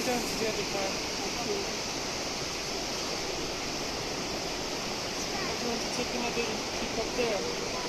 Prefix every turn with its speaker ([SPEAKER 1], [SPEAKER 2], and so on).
[SPEAKER 1] down to the other part. Do you want to take another peek up there?